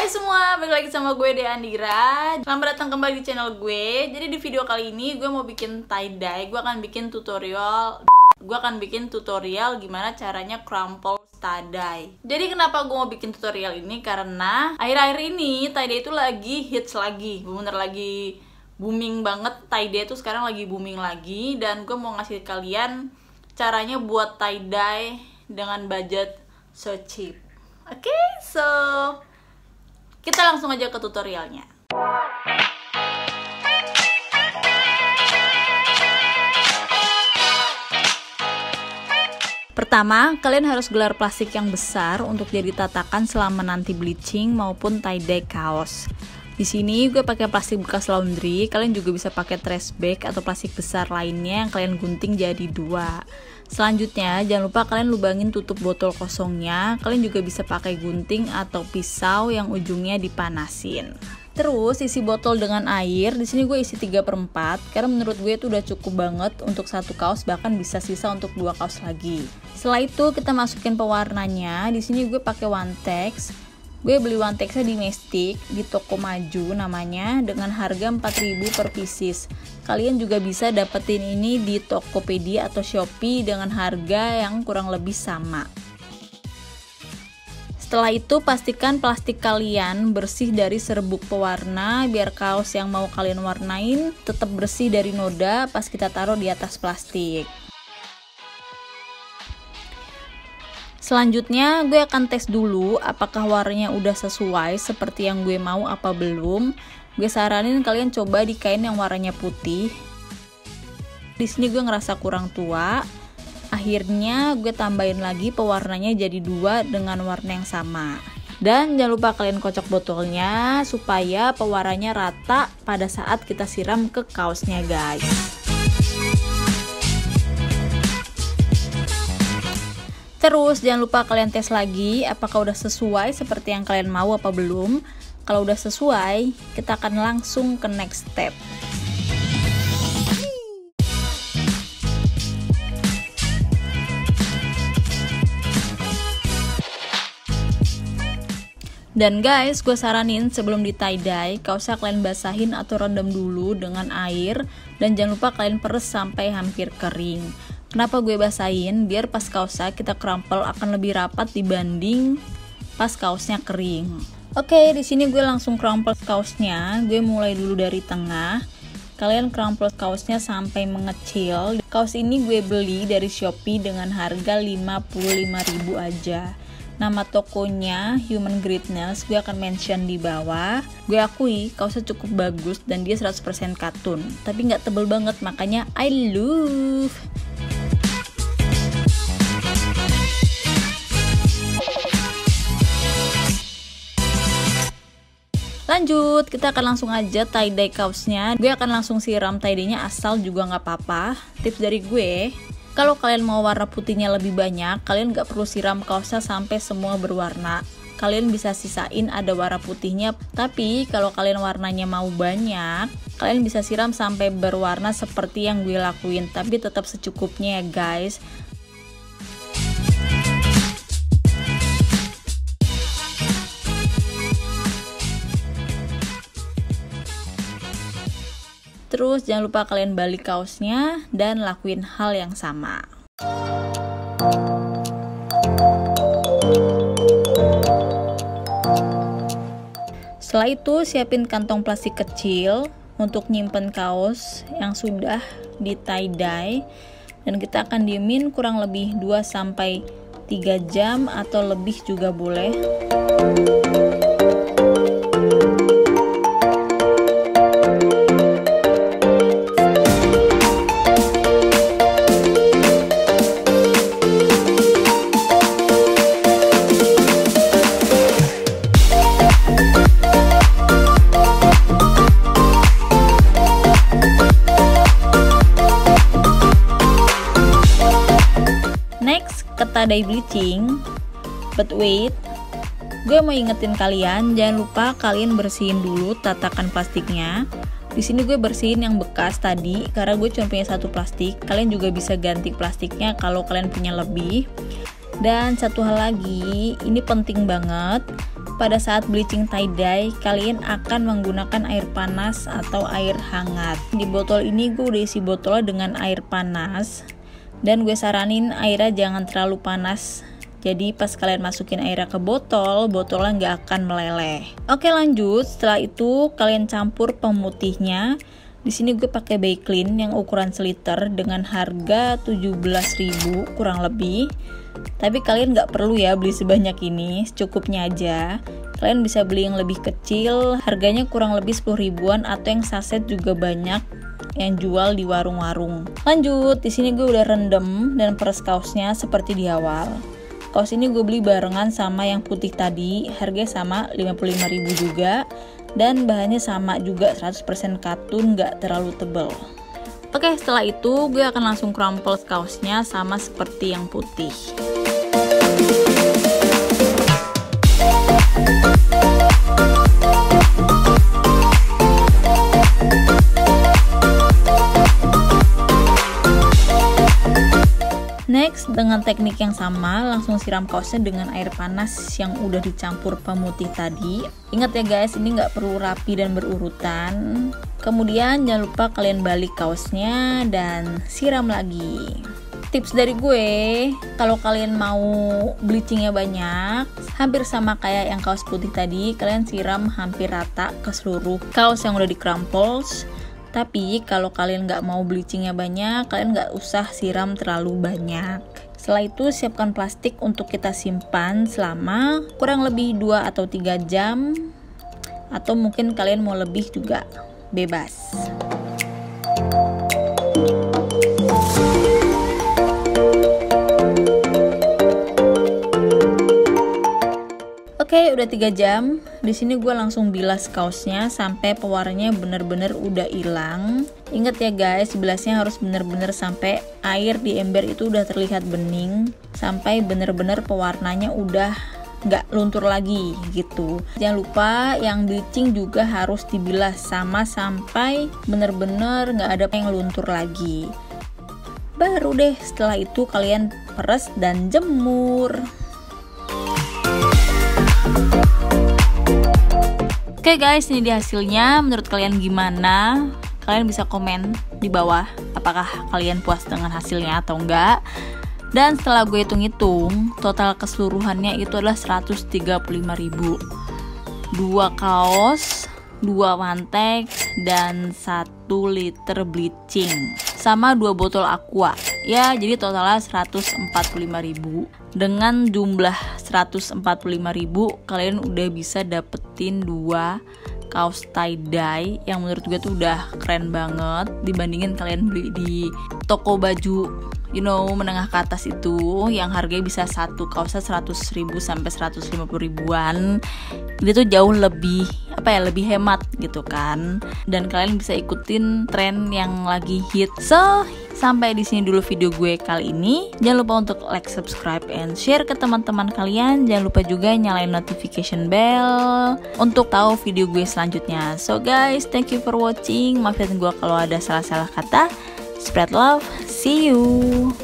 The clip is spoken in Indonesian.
Hai semua, balik lagi sama gue Dea Andira. Selamat datang kembali di channel gue. Jadi di video kali ini gue mau bikin tie dye. Gue akan bikin tutorial gimana caranya crumple tie dye. Jadi kenapa gue mau bikin tutorial ini? Karena akhir-akhir ini tie dye itu lagi hits lagi, bener lagi booming banget. Tie dye itu sekarang lagi booming lagi, dan gue mau ngasih kalian caranya buat tie dye dengan budget so cheap. Oke, so kita langsung aja ke tutorialnya. Pertama, kalian harus gelar plastik yang besar untuk jadi tatakan selama nanti bleaching maupun tie dye kaos. Di sini gue pakai plastik bekas laundry. Kalian juga bisa pakai trash bag atau plastik besar lainnya yang kalian gunting jadi dua. Selanjutnya, jangan lupa kalian lubangin tutup botol kosongnya. Kalian juga bisa pakai gunting atau pisau yang ujungnya dipanasin. Terus isi botol dengan air. Di sini gue isi 3/4 karena menurut gue itu udah cukup banget untuk satu kaos, bahkan bisa sisa untuk 2 kaos lagi. Setelah itu kita masukin pewarnanya. Di sini gue pakai One Tex. Gue beli One Tex-nya di Mestik, di toko Maju namanya, dengan harga 4.000 per pieces. Kalian juga bisa dapetin ini di Tokopedia atau Shopee dengan harga yang kurang lebih sama. Setelah itu pastikan plastik kalian bersih dari serbuk pewarna biar kaos yang mau kalian warnain tetap bersih dari noda pas kita taruh di atas plastik. Selanjutnya gue akan tes dulu apakah warnanya udah sesuai seperti yang gue mau apa belum. Gue saranin kalian coba di kain yang warnanya putih. Di sini gue ngerasa kurang tua. Akhirnya gue tambahin lagi pewarnanya jadi 2 dengan warna yang sama. Dan jangan lupa kalian kocok botolnya supaya pewarnanya rata pada saat kita siram ke kaosnya, guys. Terus jangan lupa kalian tes lagi apakah udah sesuai seperti yang kalian mau apa belum. Kalau udah sesuai, kita akan langsung ke next step. Dan guys, gue saranin sebelum di tie dye, kaosnya kalian basahin atau rendam dulu dengan air. Dan jangan lupa kalian peres sampai hampir kering. Kenapa gue basahin? Biar pas kaosnya kita crumple akan lebih rapat dibanding pas kaosnya kering. Oke, di sini gue langsung crumple kaosnya. Gue mulai dulu dari tengah. Kalian crumple kaosnya sampai mengecil. Kaos ini gue beli dari Shopee dengan harga 55.000 aja. Nama tokonya Human Greatness, gue akan mention di bawah. Gue akui kaosnya cukup bagus dan dia 100% katun, tapi nggak tebel banget, makanya I love. Lanjut, kita akan langsung aja tie dye kaosnya. Gue akan langsung siram tie dye-nya asal juga nggak apa-apa. Tips dari gue, kalau kalian mau warna putihnya lebih banyak, kalian nggak perlu siram kaosnya sampai semua berwarna. Kalian bisa sisain ada warna putihnya. Tapi kalau kalian warnanya mau banyak, kalian bisa siram sampai berwarna seperti yang gue lakuin. Tapi tetap secukupnya ya guys. Terus jangan lupa kalian balik kaosnya dan lakuin hal yang sama. Setelah itu siapin kantong plastik kecil untuk nyimpen kaos yang sudah di tie dye. Dan kita akan diemin kurang lebih 2-3 jam atau lebih juga boleh. Tie dye bleaching, but wait, gue mau ingetin kalian jangan lupa kalian bersihin dulu tatakan plastiknya. Di sini gue bersihin yang bekas tadi karena gue cuma punya 1 plastik. Kalian juga bisa ganti plastiknya kalau kalian punya lebih. Dan satu hal lagi, ini penting banget. pada saat bleaching tie-dye, kalian akan menggunakan air panas atau air hangat. Di botol ini gue udah isi botolnya dengan air panas, dan gue saranin airnya jangan terlalu panas. Jadi pas kalian masukin airnya ke botol, botolnya nggak akan meleleh. Oke, lanjut. Setelah itu kalian campur pemutihnya. Di sini gue pakai Baiklin yang ukuran seliter dengan harga 17.000 kurang lebih. Tapi kalian nggak perlu ya beli sebanyak ini, secukupnya aja. Kalian bisa beli yang lebih kecil, harganya kurang lebih 10 ribuan, atau yang saset juga banyak yang jual di warung-warung. Lanjut, di sini gue udah rendam dan peres kaosnya seperti di awal. Kaos ini gue beli barengan sama yang putih tadi, harganya sama 55.000 juga. Dan bahannya sama juga, 100% katun, gak terlalu tebal. Oke, setelah itu gue akan langsung crumple kaosnya sama seperti yang putih. Next, dengan teknik yang sama, langsung siram kaosnya dengan air panas yang udah dicampur pemutih tadi. Ingat ya guys, ini nggak perlu rapi dan berurutan. Kemudian jangan lupa kalian balik kaosnya dan siram lagi. Tips dari gue, kalau kalian mau bleachingnya banyak, hampir sama kayak yang kaos putih tadi, kalian siram hampir rata ke seluruh kaos yang udah di crumples. Tapi kalau kalian nggak mau bleachingnya banyak, kalian nggak usah siram terlalu banyak. Setelah itu siapkan plastik untuk kita simpan selama kurang lebih 2 atau 3 jam. Atau mungkin kalian mau lebih juga, bebas. Oke, udah 3 jam. Di sini gue langsung bilas kaosnya sampai pewarnanya bener-bener udah hilang. Ingat ya guys, bilasnya harus bener-bener sampai air di ember itu udah terlihat bening, sampai bener-bener pewarnanya udah nggak luntur lagi gitu. Jangan lupa yang bleaching juga harus dibilas sama sampai bener-bener nggak ada yang luntur lagi. Baru deh setelah itu kalian peres dan jemur. Oke guys, ini dia hasilnya. Menurut kalian gimana? Kalian bisa komen di bawah apakah kalian puas dengan hasilnya atau enggak. Dan setelah gue hitung-hitung, total keseluruhannya itu adalah 135.000. 2 kaos, 2 mantek, dan 1 liter bleaching, sama 2 botol aqua. Ya, jadi totalnya 145.000. Dengan jumlah 145.000, kalian udah bisa dapetin 2 kaos tie-dye yang menurut gue tuh udah keren banget dibandingin kalian beli di toko baju menengah ke atas itu yang harganya bisa satu kaosnya 100.000 sampai 150 ribuan. Ini tuh jauh lebih lebih hemat gitu kan, dan kalian bisa ikutin tren yang lagi hit. So, sampai di sini dulu video gue kali ini. Jangan lupa untuk like, subscribe, and share ke teman-teman kalian. Jangan lupa juga nyalain notification bell untuk tahu video gue selanjutnya. So guys, thank you for watching. Maafin gue kalau ada salah-salah kata. Spread love. See you.